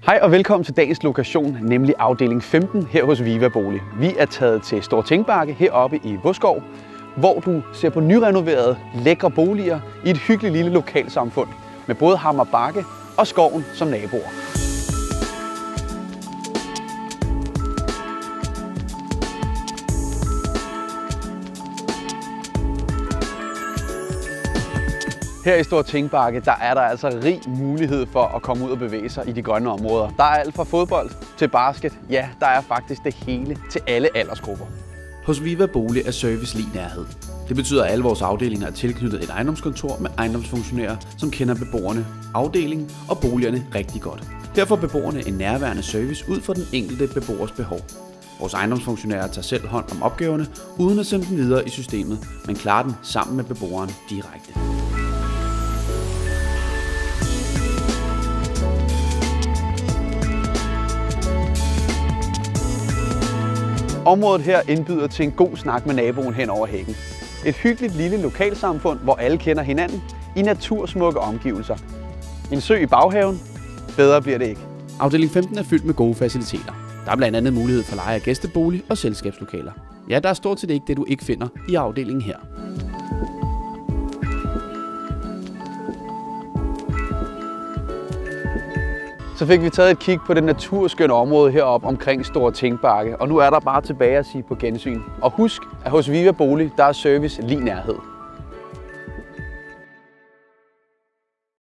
Hej og velkommen til dagens lokation, nemlig afdeling 15 her hos Viva Bolig. Vi er taget til Store Tingbakke heroppe i Vodskov, hvor du ser på nyrenoverede, lækre boliger i et hyggeligt lille lokalsamfund med både Hammer Bakke og skoven som naboer. Her i Store Tingbakke, der er der altså rig mulighed for at komme ud og bevæge sig i de grønne områder. Der er alt fra fodbold til basket. Ja, der er faktisk det hele til alle aldersgrupper. Hos Viva Bolig er service lige nærhed. Det betyder, at alle vores afdelinger er tilknyttet et ejendomskontor med ejendomsfunktionærer, som kender beboerne, afdelingen og boligerne rigtig godt. Her får beboerne en nærværende service ud fra den enkelte beboers behov. Vores ejendomsfunktionærer tager selv hånd om opgaverne, uden at sende dem videre i systemet, men klarer den sammen med beboeren direkte. Området her indbyder til en god snak med naboen hen over hækken. Et hyggeligt lille lokalsamfund, hvor alle kender hinanden i natursmukke omgivelser. En sø i baghaven. Bedre bliver det ikke. Afdeling 15 er fyldt med gode faciliteter. Der er blandt andet mulighed for leje af gæstebolig og selskabslokaler. Ja, der er stort set ikke det, du ikke finder i afdelingen her. Så fik vi taget et kig på det naturskønne område heroppe omkring Store Tingbakke, og nu er der bare tilbage at sige på gensyn. Og husk, at hos Viva Bolig, der er service lige nærhed.